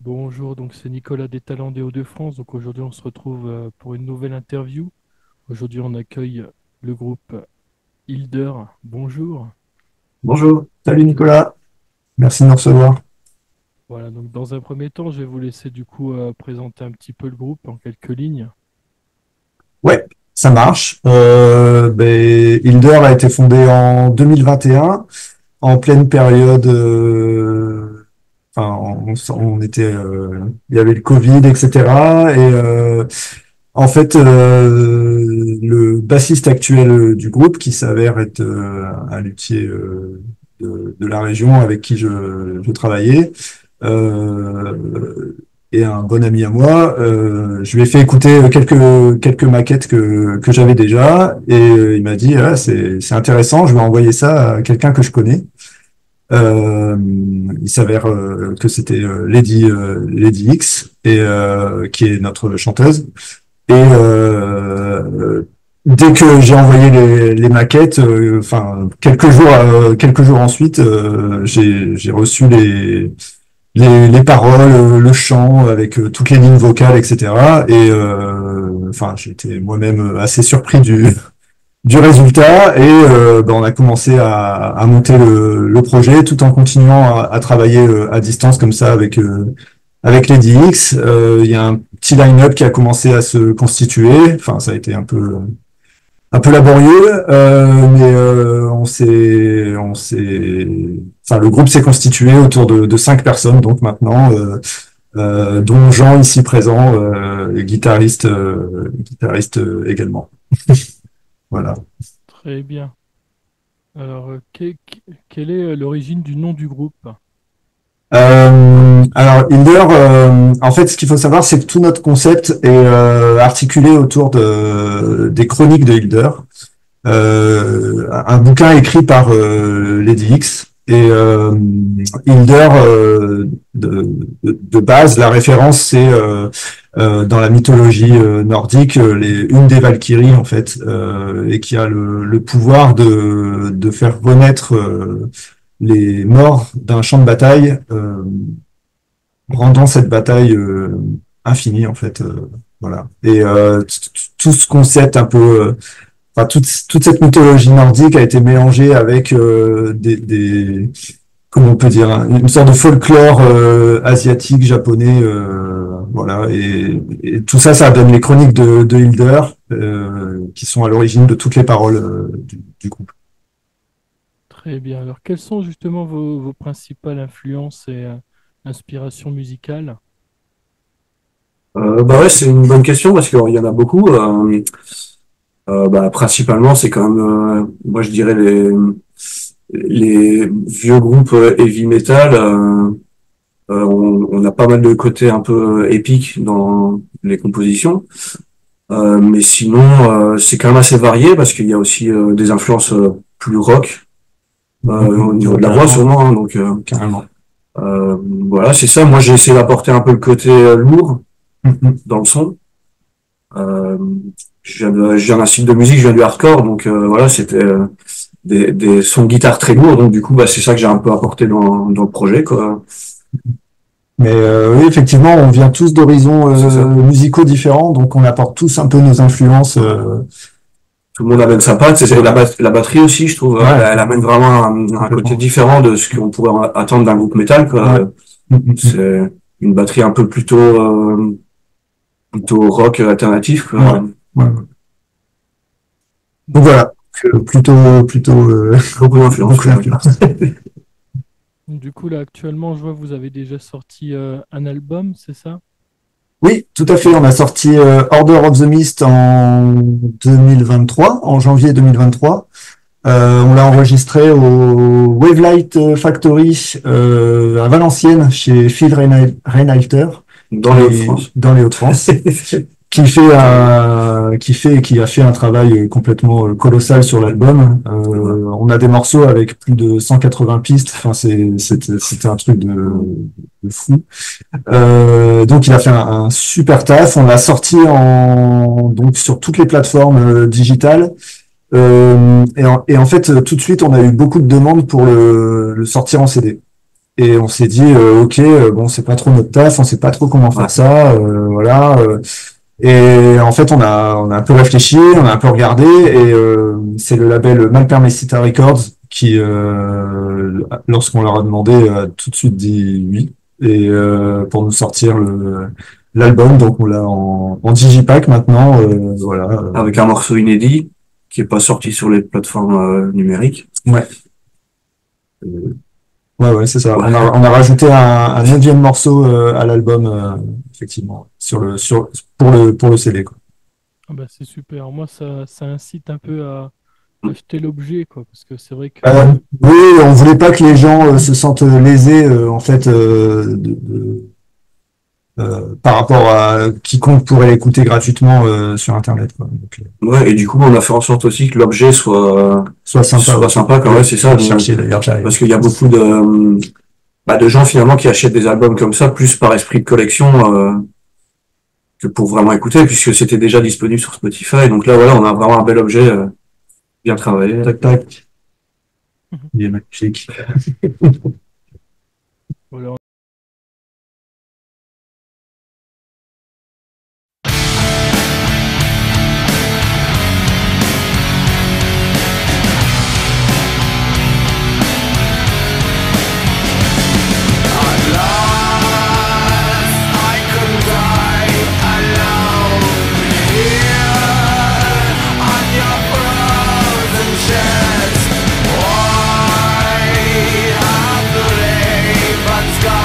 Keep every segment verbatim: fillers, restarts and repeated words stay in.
Bonjour, donc c'est Nicolas des Talents des Hauts-de-France. Donc aujourd'hui on se retrouve euh, pour une nouvelle interview. Aujourd'hui on accueille le groupe Hilder. Bonjour. Bonjour, salut Nicolas, merci de nous recevoir. Voilà, donc dans un premier temps, je vais vous laisser du coup euh, présenter un petit peu le groupe en quelques lignes. Ouais, ça marche. Euh, ben, Hilder a été fondé en deux mille vingt et un, en pleine période. euh, enfin, on, on était, euh, il y avait le Covid, et cetera. Et euh, en fait, euh, le bassiste actuel du groupe, qui s'avère être euh, un luthier euh, de, de la région avec qui je, je travaillais, euh, et un bon ami à moi, euh, je lui ai fait écouter quelques quelques maquettes que que j'avais déjà, et euh, il m'a dit ah, c'est c'est intéressant, je vais envoyer ça à quelqu'un que je connais. Euh, il s'avère euh, que c'était euh, Lady euh, Lady X, et euh, qui est notre chanteuse. Et euh, dès que j'ai envoyé les, les maquettes, euh, enfin quelques jours euh, quelques jours ensuite, euh, j'ai j'ai reçu les les, les paroles, euh, le chant avec euh, toutes les lignes vocales, et cetera. Et euh, enfin, j'étais moi-même assez surpris du du résultat, et euh, ben, on a commencé à, à monter le, le projet tout en continuant à, à travailler euh, à distance comme ça avec euh, avec Lady X. Euh, Il y a un petit line-up qui a commencé à se constituer. Enfin, ça a été un peu un peu laborieux, euh, mais euh, on s'est, on s'est, enfin le groupe s'est constitué autour de, de cinq personnes donc maintenant, euh, euh, dont Jean ici présent, euh, guitariste, euh, guitariste euh, également. Voilà. Très bien. Alors, euh, que- que- quelle est euh, l'origine du nom du groupe? Euh, alors Hilder, euh, en fait, ce qu'il faut savoir, c'est que tout notre concept est euh, articulé autour de des chroniques de Hilder. Euh, un bouquin écrit par euh, Lady X, et euh, Hilder, euh, de, de, de base, la référence c'est euh, euh, dans la mythologie euh, nordique, euh, les, une des Valkyries en fait, euh, et qui a le, le pouvoir de, de faire renaître euh, les morts d'un champ de bataille, euh, rendant cette bataille euh, infinie en fait. Euh, voilà. Et euh, tout ce concept un peu euh, enfin, toute, toute cette mythologie nordique a été mélangée avec euh, des, des, comment on peut dire, hein, une sorte de folklore euh, asiatique, japonais, euh, voilà, et, et tout ça, ça donne les chroniques de, de Hilder, euh, qui sont à l'origine de toutes les paroles euh, du, du groupe. Très bien. Alors, quelles sont justement vos, vos principales influences et euh, inspirations musicales? Euh, bah ouais, c'est une bonne question parce qu'il y en a beaucoup. Euh, euh, bah, principalement, c'est quand même, euh, moi je dirais les les vieux groupes euh, heavy metal. Euh, euh, on, on a pas mal de côtés un peu épiques dans les compositions. Euh, mais sinon, euh, c'est quand même assez varié parce qu'il y a aussi euh, des influences euh, plus rock euh, au niveau de la voix, Carrément, sûrement. Hein. donc euh, carrément. euh, voilà, c'est ça. Moi, j'ai essayé d'apporter un peu le côté euh, lourd dans le son. Euh, je viens de, je viens d'un style de musique, je viens du hardcore, donc euh, voilà, c'était euh, des, des sons de guitare très lourds, donc du coup, bah, c'est ça que j'ai un peu apporté dans, dans le projet, quoi. Mais euh, oui, effectivement, on vient tous d'horizons C'est euh, ça. musicaux différents, donc on apporte tous un peu nos influences. Euh, Tout le monde amène sa patte. C'est c'est la, bat- la batterie aussi, je trouve, ouais, elle, elle amène vraiment un, un côté complètement. différent de ce qu'on pourrait attendre d'un groupe métal, Ouais. quoi. Mm, mm, mm. C'est une batterie un peu plutôt, euh, plutôt rock alternatif, Ouais. quoi. Ouais. Donc D'accord. voilà, que plutôt, plutôt euh, Beaucoup d'influence. beaucoup Ouais. d'influence. Du coup, là, actuellement, je vois que vous avez déjà sorti euh, un album, c'est ça? Oui, tout à fait. On a sorti euh, Order of the Mist en deux mille vingt-trois, en janvier deux mille vingt-trois. Euh, on l'a enregistré au Wavelight Factory euh, à Valenciennes chez Phil Reinhal- Reinhalter, Dans qui les est Hauts-de-France. dans les Hauts-de-France, qui fait un, qui fait, qui a fait un travail complètement euh, colossal sur l'album. Euh, on a des morceaux avec plus de cent quatre-vingts pistes. Enfin, c'est, c'était, c'était un truc de, de fou. Euh, donc il a fait un, un super taf. On l'a sorti en donc sur toutes les plateformes euh, digitales. Euh, et, en, et en fait, tout de suite, on a eu beaucoup de demandes pour le, le sortir en C D. et on s'est dit, euh, ok, euh, bon, c'est pas trop notre taf, on sait pas trop comment faire Ouais. ça, euh, voilà. euh. Et en fait, on a, on a un peu réfléchi, on a un peu regardé, et euh, c'est le label Malpermesita Records qui, euh, lorsqu'on leur a demandé, a tout de suite dit oui, et euh, pour nous sortir le l'album, donc on l'a en, en digipack maintenant, euh, voilà. euh, Avec un morceau inédit qui est pas sorti sur les plateformes euh, numériques. Ouais. Ouais, ouais, c'est ça. Ouais. On a, on a rajouté un, un neuvième morceau euh, à l'album, euh, effectivement, sur le, sur, pour le, pour le C D, quoi. Ah bah, c'est super. Moi, ça, ça incite un peu à acheter l'objet, quoi, parce que c'est vrai que Euh, oui, on voulait pas que les gens euh, se sentent lésés, euh, en fait, euh, de, de- euh, par rapport à quiconque pourrait l'écouter gratuitement euh, sur Internet, quoi. Donc, euh, Ouais, et du coup, on a fait en sorte aussi que l'objet soit, soit sympa. soit ouais. sympa, quand même, c'est ça. Je donc- cherchais d'ailleurs, j'arrive. Parce qu'il y a beaucoup de, bah, de gens finalement qui achètent des albums comme ça, plus par esprit de collection euh, que pour vraiment écouter, puisque c'était déjà disponible sur Spotify. Donc là, voilà, on a vraiment un bel objet euh, bien travaillé. Tac, tac. Mhm. Il est magnifique. voilà, Why have the raven sky?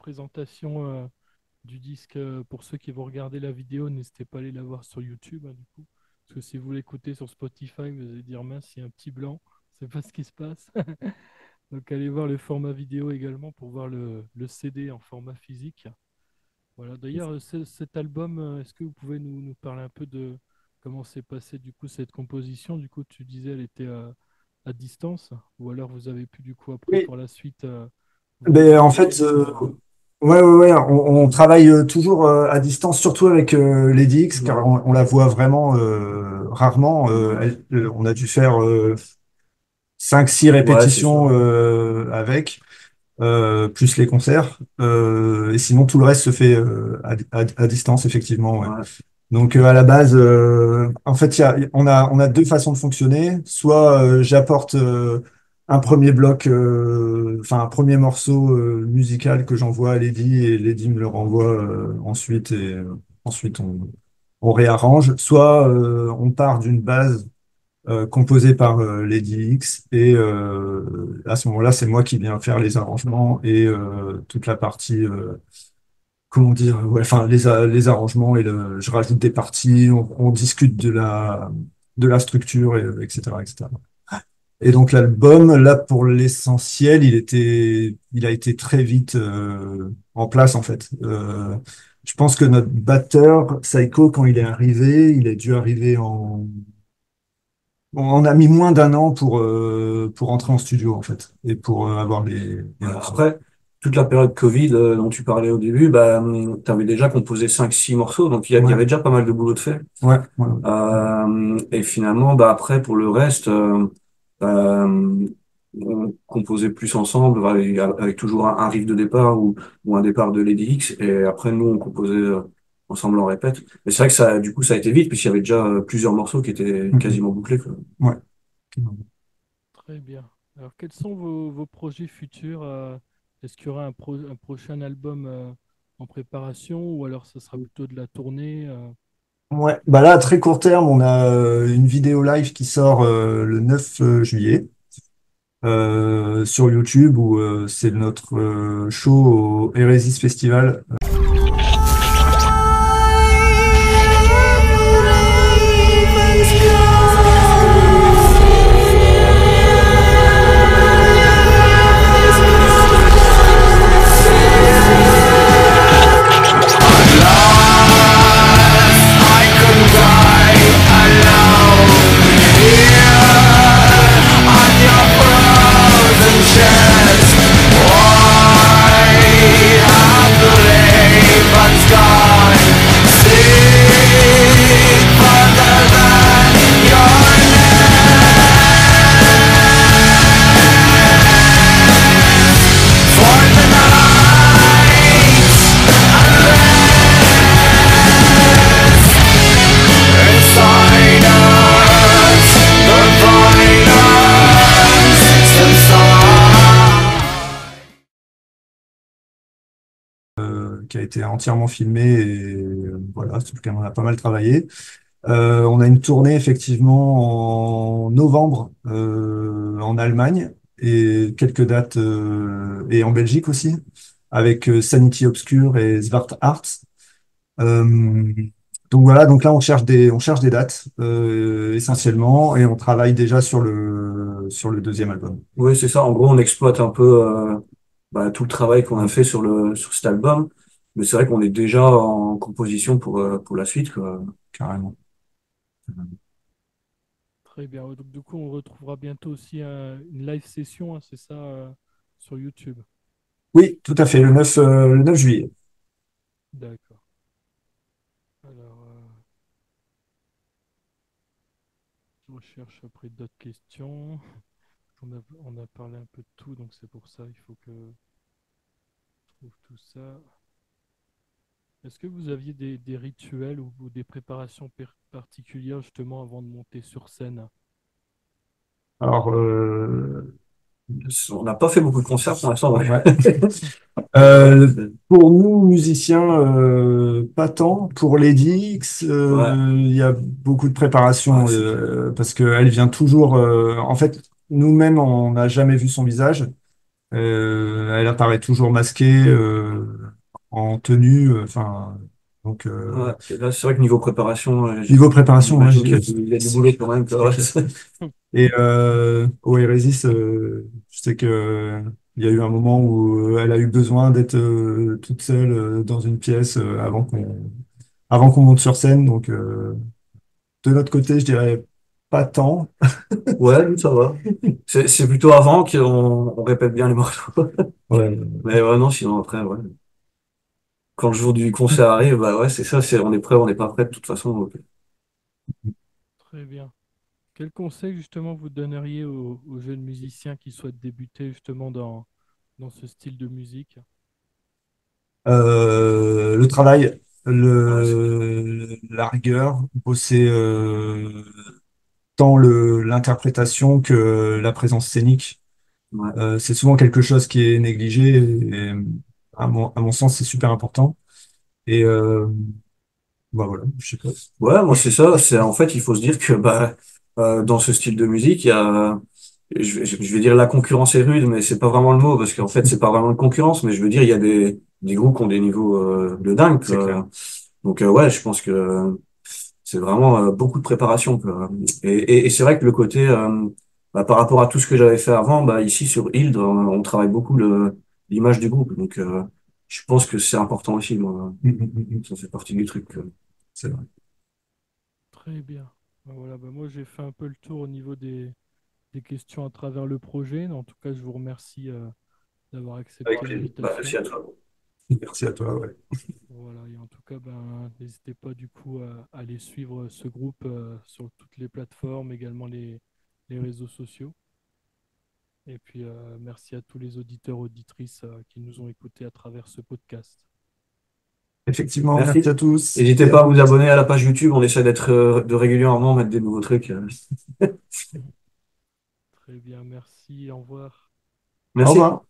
présentation euh, du disque. Euh, pour ceux qui vont regarder la vidéo, n'hésitez pas à aller la voir sur YouTube, hein, du coup. Parce que si vous l'écoutez sur Spotify, vous allez dire mince, il y a un petit blanc, c'est pas ce qui se passe. Donc allez voir le format vidéo également pour voir le, le C D en format physique. Voilà. D'ailleurs, euh, ce- cet album, euh, est-ce que vous pouvez nous, nous parler un peu de comment s'est passée du coup cette composition? Du coup, tu disais elle était à, à distance, ou alors vous avez pu du coup après Oui, pour la suite euh, vous ben, en retrouver fait, euh, pour. euh, ouais, ouais, ouais, on, on travaille euh, toujours euh, à distance, surtout avec euh, Lady X, car Ouais. on, on la voit vraiment euh, rarement. Euh, elle- euh, on a dû faire euh, cinq, six Ouais, c'est ça. répétitions euh, avec. Euh, plus les concerts. Euh, et sinon, tout le reste se fait euh, à, à- à distance, effectivement. Ouais. Ouais. Donc, euh, à la base, euh, en fait, il y a, on a, on a deux façons de fonctionner. Soit euh, j'apporte euh, un premier bloc, euh, enfin un premier morceau euh, musical que j'envoie à Lady et Lady me le renvoie euh, ensuite et euh, ensuite on, on réarrange. Soit euh, on part d'une base euh, composé par euh, Lady X et euh, à ce moment-là, c'est moi qui viens faire les arrangements et euh, toute la partie, euh, comment dire, ouais, enfin les, a- les arrangements et le, je rajoute des parties, on, on discute de la de la structure, et, etc., et cetera. Et donc l'album, là pour l'essentiel, il était, il a été très vite euh, en place en fait. Euh, je pense que notre batteur, Psycho, quand il est arrivé, il a dû arriver en Bon, on a mis moins d'un an pour, euh, pour entrer en studio, en fait, et pour euh, avoir les, les Ouais. morceaux. Après, toute la période Covid euh, dont tu parlais au début, bah, tu avais déjà composé cinq six morceaux, donc il y, a- il y Ouais, avait déjà pas mal de boulot de fait. ouais, ouais. Euh, et finalement, bah, après, pour le reste, euh, euh, on composait plus ensemble, avec, avec toujours un, un riff de départ ou, ou un départ de Lady X, et après, nous, on composait euh, ensemble en répète. Mais c'est vrai que ça, du coup, ça a été vite, puisqu'il y avait déjà euh, plusieurs morceaux qui étaient Mhm. quasiment bouclés, quoi. Ouais. Très bien. Alors, quels sont vos, vos projets futurs? euh, Est-ce qu'il y aura un, pro- un prochain album euh, en préparation, ou alors ce sera plutôt de la tournée? euh Ouais, bah là, à très court terme, on a euh, une vidéo live qui sort euh, le neuf euh, juillet euh, sur YouTube où euh, c'est notre euh, show au Eresis Festival. Qui a été entièrement filmé et euh, voilà, sur lequel on a pas mal travaillé. Euh, on a une tournée effectivement en novembre euh, en Allemagne et quelques dates euh, et en Belgique aussi avec euh, Sanity Obscure et Zwart Arts. Euh, donc voilà, donc là on cherche des on cherche des dates euh, essentiellement et on travaille déjà sur le sur le deuxième album. Oui, c'est ça. En gros, on exploite un peu euh, bah, tout le travail qu'on a Ouais, fait sur le sur cet album. Mais c'est vrai qu'on est déjà en composition pour euh, pour la suite, quoi. carrément. Très bien. Ouais, donc, du coup, on retrouvera bientôt aussi un- une live session, hein, c'est ça, euh, sur YouTube. Oui, tout à fait, le neuf euh, le neuf juillet. D'accord. Alors, euh, je recherche après d'autres questions. On a, on a parlé un peu de tout, donc c'est pour ça, il faut que je trouve tout ça. Est-ce que vous aviez des, des rituels ou, ou des préparations per- particulières justement avant de monter sur scène? Alors euh, On n'a pas fait beaucoup de concerts pour l'instant, ouais. ouais. Euh, pour nous, musiciens, euh, pas tant. Pour Lady X, Ouais, euh, il y a beaucoup de ouais, préparation c'est clair. euh, parce qu'elle vient toujours. Euh, en fait, nous-mêmes, on n'a jamais vu son visage. Euh, elle apparaît toujours masquée. Euh, en tenue, euh, enfin, donc euh, Ouais. Et là, c'est vrai que niveau préparation, euh, niveau préparation, ouais, j'imagine qu'il y a c'est du il y a du c'est- boulot quand même. c'est Quoi. clair. Et euh, au Hérésis, euh, je sais que euh, il y a eu un moment où euh, elle a eu besoin d'être euh, toute seule euh, dans une pièce euh, avant qu'on avant qu'on monte sur scène. Donc euh, de notre côté, je dirais pas tant. Ouais, ça va. C'est c'est plutôt avant qu'on on répète bien les morceaux. Ouais, Mais ouais, non, sinon après, ouais. Quand le jour du concert arrive, bah ouais, c'est ça, c'est on est prêt, on n'est pas prêt de toute façon. Donc. Très bien. Quel conseil justement vous donneriez aux, aux jeunes musiciens qui souhaitent débuter justement dans, dans ce style de musique? Euh, le travail, Ouais, c'est clair. le, la rigueur, bosser euh, tant le, l'interprétation que la présence scénique. Ouais. Euh, c'est souvent quelque chose qui est négligé et, à mon, à mon sens, c'est super important. Et euh, bah voilà, je sais pas. Ouais, moi c'est ça. C'est en fait, il faut se dire que bah euh, dans ce style de musique, il y a, je, vais je vais dire la concurrence est rude, mais c'est pas vraiment le mot parce qu'en fait c'est pas vraiment une concurrence, mais je veux dire il y a des des groupes qui ont des niveaux euh, de dingue. C'est clair. Quoi. Donc euh, ouais, je pense que c'est vraiment euh, beaucoup de préparation. Quoi. Et, et, et c'est vrai que le côté euh, bah, par rapport à tout ce que j'avais fait avant, bah ici sur Hild, on, on travaille beaucoup le l'image du groupe. Donc euh, je pense que c'est important aussi. Moi, Mm, mm, mm, mm. ça fait partie du truc. Quoi. C'est vrai. Très bien. Ben voilà, ben moi j'ai fait un peu le tour au niveau des, des questions à travers le projet. En tout cas, je vous remercie euh, d'avoir Avec accepté plaisir. Bah, merci l'invitation. à toi. Merci à toi, ouais. Voilà, et en tout cas, ben, n'hésitez pas du coup à, à aller suivre ce groupe euh, sur toutes les plateformes, également les, les réseaux sociaux. Et puis, euh, merci à tous les auditeurs, auditrices euh, qui nous ont écoutés à travers ce podcast. Effectivement, merci Merci. à tous N'hésitez et à pas à vous toutes. abonner à la page YouTube. On essaie d'être euh, de régulièrement mettre des nouveaux trucs. euh. Très bien, merci, au revoir. Au Merci. revoir.